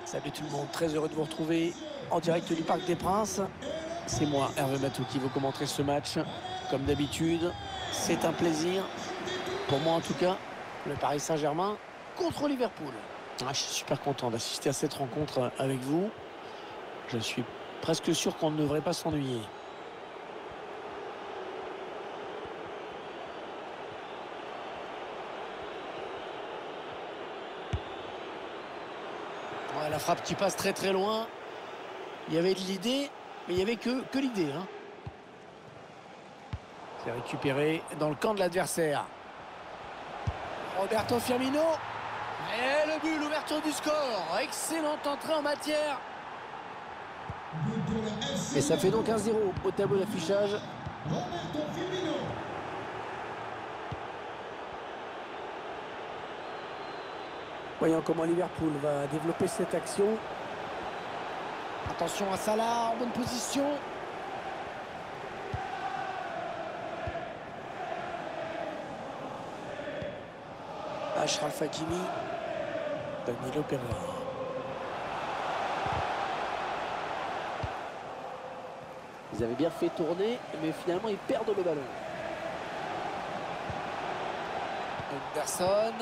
Salut tout le monde, très heureux de vous retrouver en direct du Parc des Princes. C'est moi, Hervé Matou, qui vous commenterai ce match. Comme d'habitude, c'est un plaisir, pour moi en tout cas, le Paris Saint-Germain contre Liverpool. Je suis super content d'assister à cette rencontre avec vous. Je suis presque sûr qu'on ne devrait pas s'ennuyer. Ouais, la frappe qui passe très très loin. Il y avait de l'idée, mais il n'y avait que l'idée. C'est récupéré dans le camp de l'adversaire. Roberto Firmino. Et le but, l'ouverture du score. Excellente entrée en matière. Et ça fait donc 1-0 au tableau d'affichage. Voyons comment Liverpool va développer cette action. Attention à Salah en bonne position. Achraf Hakimi. Danilo Pereira. Ils avaient bien fait tourner, mais finalement ils perdent le ballon. Henderson.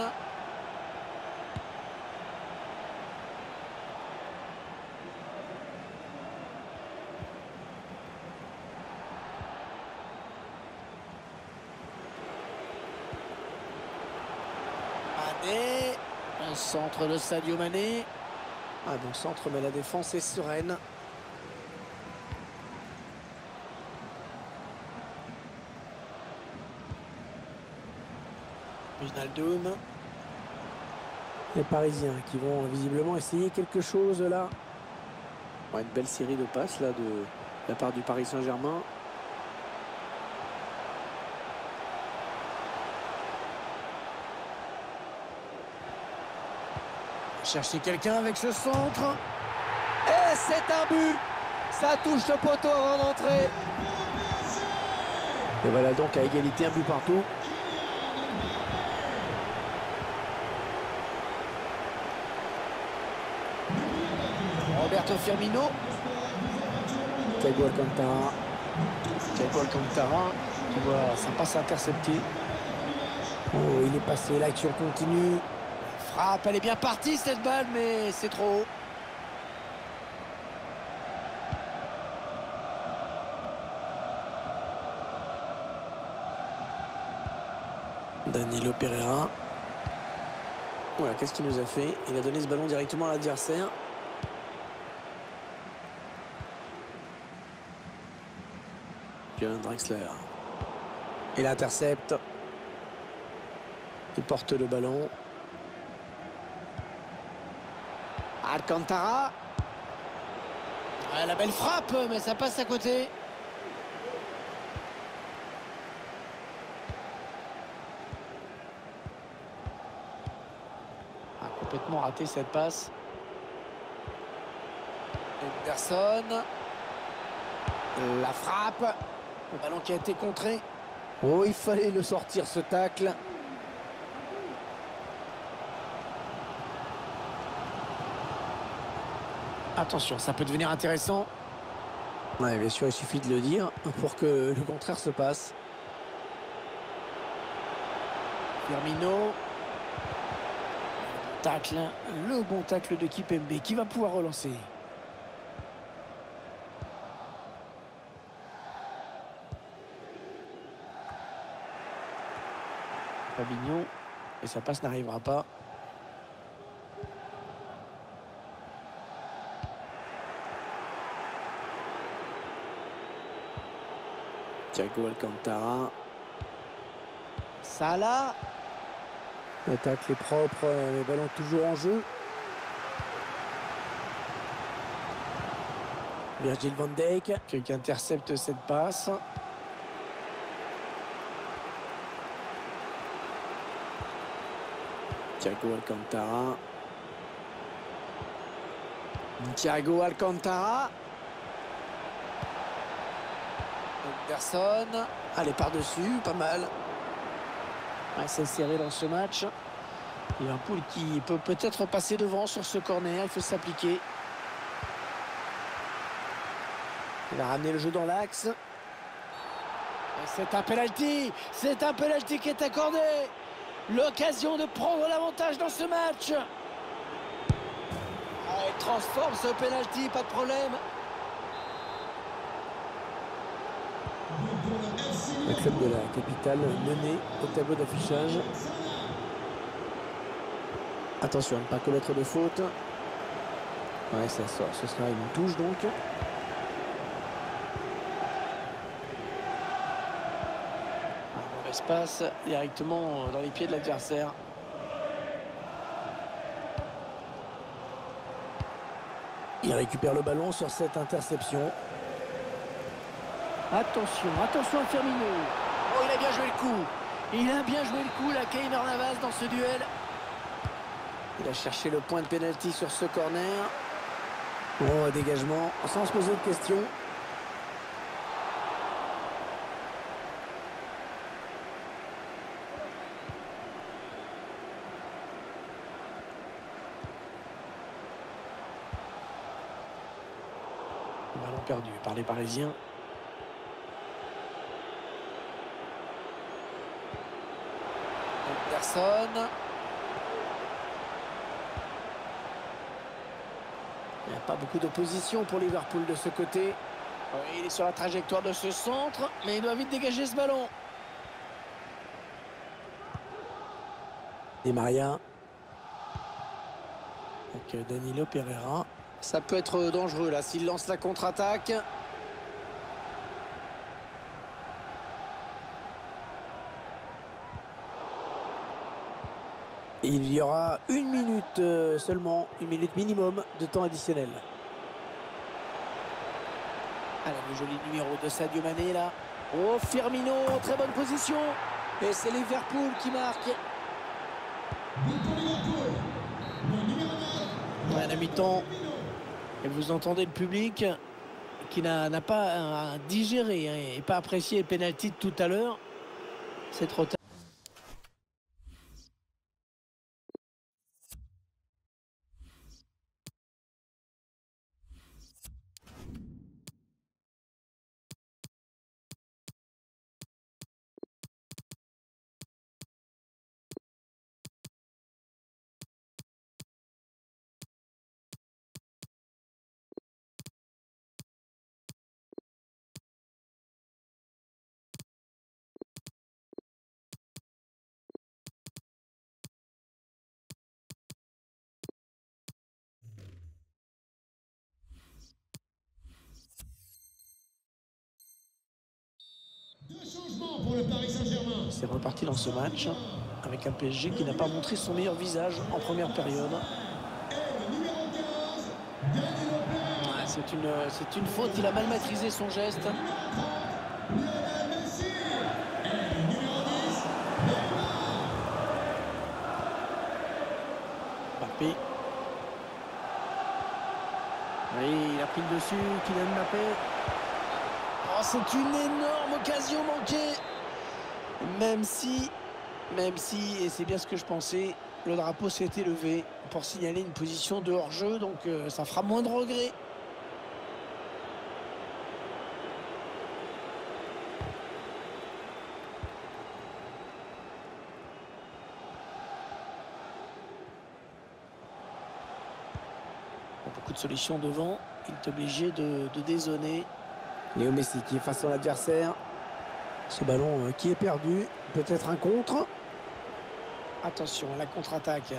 Mané. Un centre de Sadio Mané. Un bon centre, mais la défense est sereine. Wijnaldum. Les Parisiens qui vont visiblement essayer quelque chose là. Ouais, une belle série de passes là de la part du Paris Saint-Germain. Chercher quelqu'un avec ce centre. Et c'est un but. Ça touche le poteau avant d'entrer. Et voilà donc à égalité, un but partout. Roberto Firmino. Thiago Alcantara. Thiago Alcantara. Tu vois, ça passe intercepté. Oh, il est passé, l'action continue. Frappe, elle est bien partie cette balle, mais c'est trop haut. Danilo Pereira. Voilà, qu'est-ce qu'il nous a fait? Il a donné ce ballon directement à l'adversaire. Bien Drexler. Il intercepte. Il porte le ballon. Alcantara. Ouais, la belle frappe, mais ça passe à côté. Complètement raté cette passe. Henderson. La frappe. Le ballon qui a été contré. Oh, il fallait le sortir ce tacle. Attention, ça peut devenir intéressant. Ouais, bien sûr, il suffit de le dire pour que le contraire se passe. Firmino. Tacle, le bon tacle de Kimpembe qui va pouvoir relancer. Fabinho. Et sa passe n'arrivera pas. Thiago Alcantara. Salah. Le tacle est propre, le ballon toujours en jeu. Virgil van Dijk qui intercepte cette passe. Thiago Alcantara. Thiago Alcantara. Henderson. Allez, par-dessus, pas mal. Ouais, c'est serré dans ce match. Liverpool qui peut peut-être passer devant sur ce corner. Il faut s'appliquer. Il va ramener le jeu dans l'axe. C'est un penalty. C'est un penalty qui est accordé. L'occasion de prendre l'avantage dans ce match. Il transforme ce penalty, pas de problème. Le club de la capitale mené au tableau d'affichage. Attention à ne pas commettre de faute. Ouais, ça sort. Ce sera une touche donc. Mauvais passe directement dans les pieds de l'adversaire. Il récupère le ballon sur cette interception. Attention, attention à Firmino. Oh, il a bien joué le coup. Il a bien joué le coup, la Keylor Navas, dans ce duel. Il a cherché le point de pénalty sur ce corner. Bon, dégagement, sans se poser de questions. Ballon perdu par les Parisiens. Personne. Il n'y a pas beaucoup d'opposition pour Liverpool de ce côté. Oui, il est sur la trajectoire de ce centre, mais il doit vite dégager ce ballon. Di Maria. Donc Danilo Pereira. Ça peut être dangereux là s'il lance la contre-attaque. Il y aura 1 minute seulement, 1 minute minimum de temps additionnel. Alors le joli numéro de Sadio Mané là. Oh, Firmino, très bonne position. Et c'est Liverpool qui marque. À la mi-temps. Et vous entendez le public qui n'a pas digéré et pas apprécié le pénalty de tout à l'heure. C'est trop tard. Pour le Paris Saint-Germain. C'est reparti dans ce match avec un PSG qui n'a pas montré son meilleur visage en première période. C'est une faute, il a mal maîtrisé son geste. Mbappé. Oui, il a pris le dessus, Kylian Mbappé. Oh, c'est une énorme occasion manquée. Même si, et c'est bien ce que je pensais, le drapeau s'est élevé pour signaler une position de hors-jeu, donc ça fera moins de regrets. Beaucoup de solutions devant, il est obligé de dézonner. Léo Messi qui est face à l'adversaire. Ce ballon qui est perdu, peut-être un contre. Attention à la contre-attaque.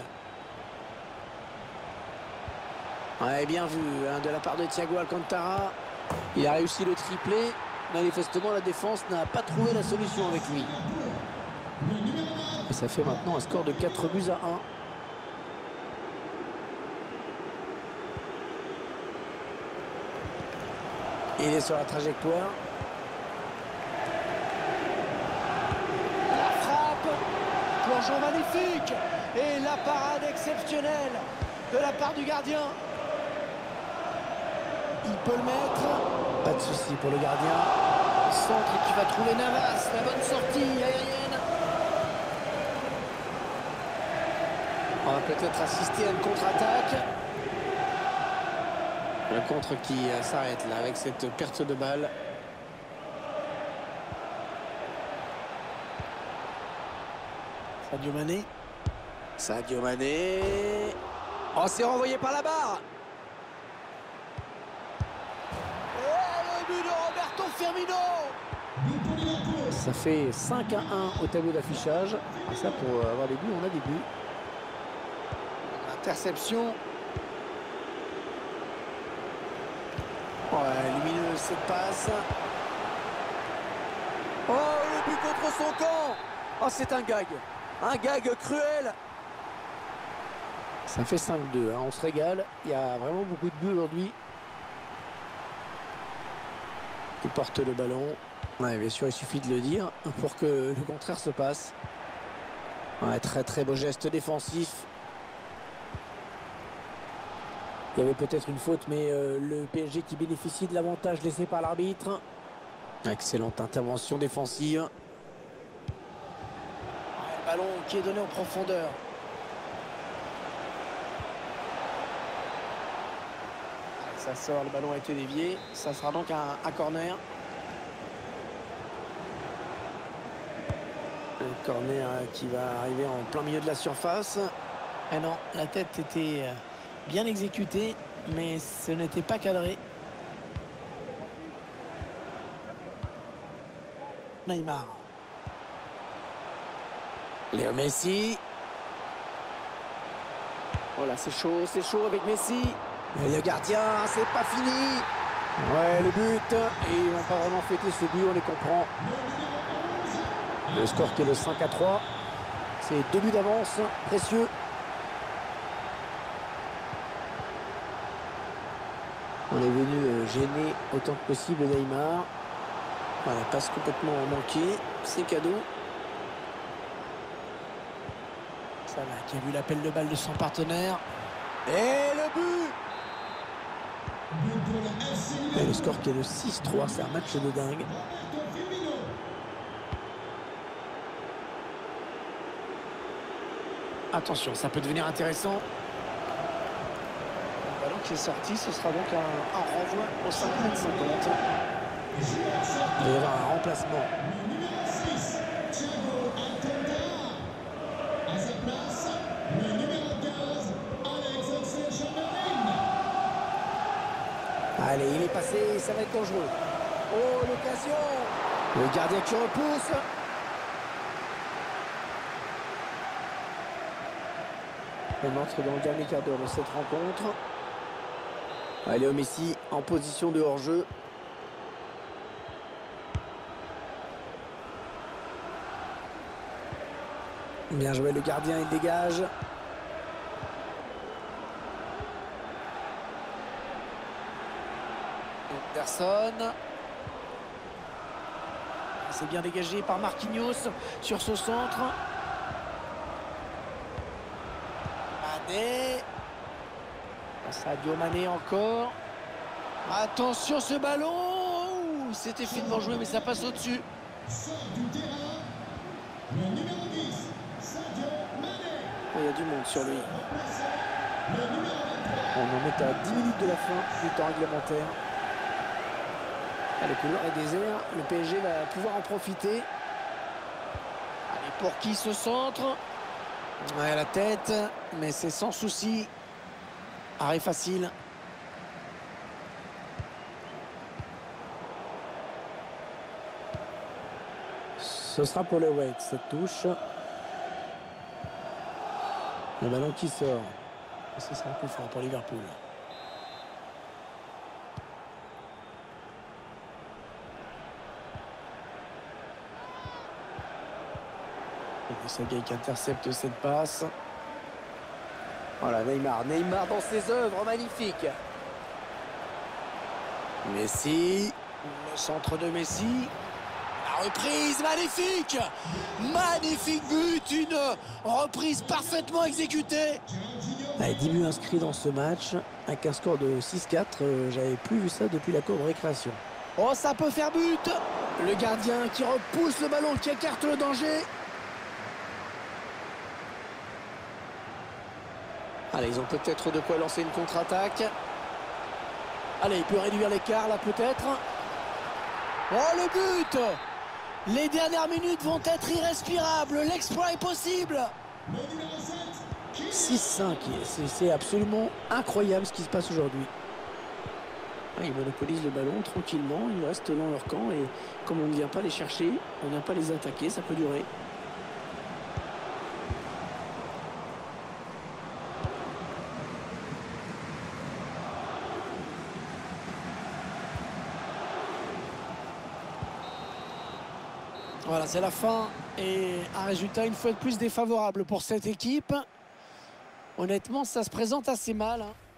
Ouais, bien vu hein, de la part de Thiago Alcantara. Il a réussi le triplé. Manifestement, la défense n'a pas trouvé la solution avec lui. Et ça fait maintenant un score de 4-1. Il est sur la trajectoire. La frappe. Plongeon magnifique. Et la parade exceptionnelle de la part du gardien. Il peut le mettre. Pas de souci pour le gardien. Centre qui va trouver Navas. La bonne sortie aérienne. On va peut-être assister à une contre-attaque. Le contre qui s'arrête là avec cette perte de balle. Sadio Mané. Sadio Mané. Oh, c'est renvoyé par la barre. Et le but de Roberto Firmino. Ça fait 5-1 au tableau d'affichage. Ça, pour avoir des buts, on a des buts. Interception. Ouais, lumineuse cette passe. Oh, le but contre son camp. Oh, c'est un gag. Un gag cruel. Ça fait 5-2, hein. On se régale. Il y a vraiment beaucoup de buts aujourd'hui. Il porte le ballon. Ouais, bien sûr, il suffit de le dire pour que le contraire se passe. Ouais, très très beau geste défensif. Il y avait peut-être une faute, mais le PSG qui bénéficie de l'avantage laissé par l'arbitre. Excellente intervention défensive. Le ballon qui est donné en profondeur. Ça sort, le ballon a été dévié. Ça sera donc un corner. Un corner qui va arriver en plein milieu de la surface. Ah non, la tête était bien exécutée, mais ce n'était pas cadré. Neymar. Léo Messi. Voilà, c'est chaud avec Messi. Et le gardien, c'est pas fini. Ouais, le but. Et ils n'ont pas vraiment fêté ce but, on les comprend. Le score qui est le 5-3. C'est 2 buts d'avance, précieux. On est venu gêner autant que possible Neymar. Voilà, passe complètement manquée. C'est cadeau. Salah qui a vu l'appel de balle de son partenaire. Et le but! Et le score qui est le 6-3, c'est un match de dingue. Attention, ça peut devenir intéressant. Le ballon qui est sorti, ce sera donc un renvoi au 5-50. Il va y avoir un remplacement. Allez, il est passé, ça va être dangereux. Oh, l'occasion! Le gardien qui repousse. On entre dans le dernier quart d'heure de cette rencontre. Léo Messi en position de hors-jeu. Bien joué, le gardien, il dégage. Personne. C'est bien dégagé par Marquinhos sur ce centre. Mané. Sadio Mané encore. Attention ce ballon. C'était finement joué mais ça passe au-dessus. Il y a du monde sur lui. On en est à 10 minutes de la fin du temps réglementaire. Le couloir est désert, le PSG va pouvoir en profiter. Allez, pour qui ce centre? Ouais, la tête, mais c'est sans souci. Arrêt facile. Ce sera pour le Wade, cette touche. Le ballon qui sort. Ce sera un coup franc pour Liverpool. Sagai qui intercepte cette passe. Voilà, Neymar dans ses œuvres, magnifique. Messi, le centre de Messi. La reprise, magnifique. Magnifique but, une reprise parfaitement exécutée. 10 buts inscrits dans ce match, avec un score de 6-4. J'avais plus vu ça depuis la cour de récréation. Oh, ça peut faire but. Le gardien qui repousse le ballon, qui écarte le danger. Allez, ils ont peut-être de quoi lancer une contre-attaque. Allez, il peut réduire l'écart là peut-être. Oh, le but! Les dernières minutes vont être irrespirables. L'exploit est possible. 6-5. C'est absolument incroyable ce qui se passe aujourd'hui. Ils monopolisent le ballon tranquillement. Ils restent dans leur camp. Et comme on ne vient pas les chercher, on ne vient pas les attaquer, ça peut durer. Voilà, c'est la fin et un résultat une fois de plus défavorable pour cette équipe. Honnêtement, ça se présente assez mal, hein.